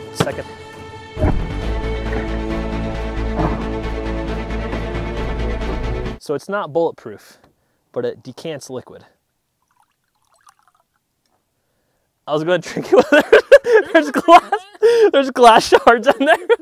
Second. So it's not bulletproof, but it decants liquid. I was going to drink it with there's glass shards in there.